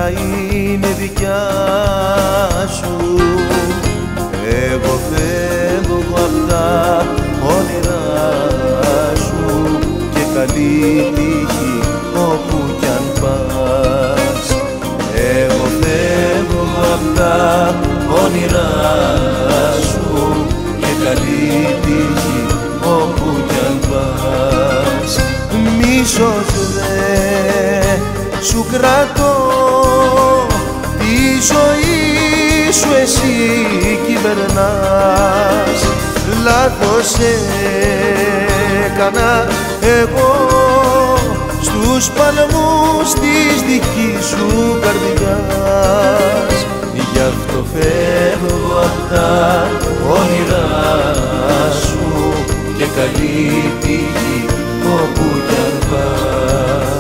καρδιά είναι δικιά σου. Εγώ φεύγω απ' τα όνειρά σου και καλή τύχη όπου κι αν πας. Εγώ φεύγω απ' τα όνειρά σου και καλή τύχη όπου κι αν πας. Μίσος δε σου κρατώ, τη ζωή σου εσύ κυβερνάς. Λάθος έκανα εγώ στους παλμούς της δικής σου καρδιάς. Γι' αυτό φεύγω απ' τα όνειρά σου και καλή τύχη όπου κι αν πας.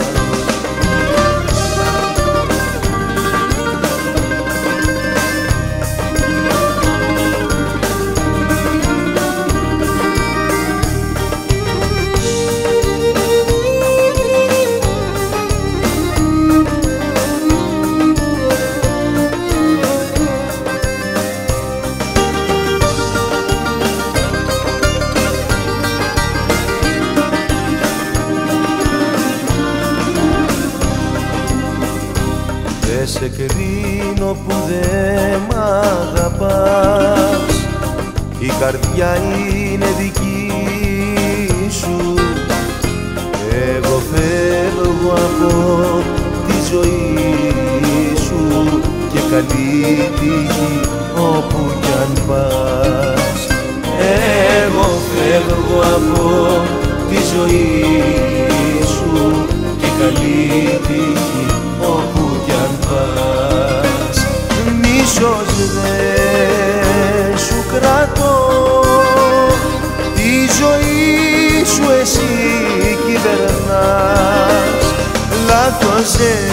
Δε σε κρίνω που δε μ' αγαπάς, η καρδιά είναι δική σου. Εγώ φεύγω από τη ζωή σου και καλή τύχη όπου κι αν πας. Εγώ φεύγω από τη ζωή σου και καλή τύχη όπου κι αν πας. Μίσος δε σου κρατώ, τη ζωή σου εσύ κυβερνάς. Λάθος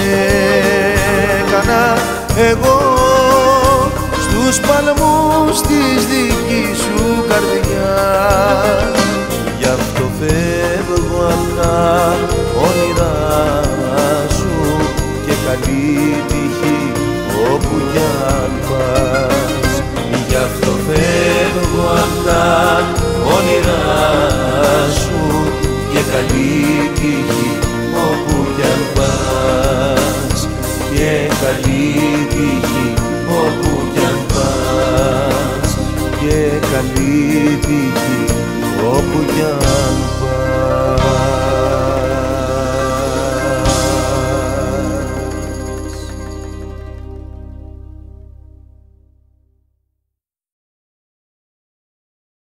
έκανα εγώ στους παλμούς της δικής σου καρδιάς. Γι' αυτό φεύγω απ' τα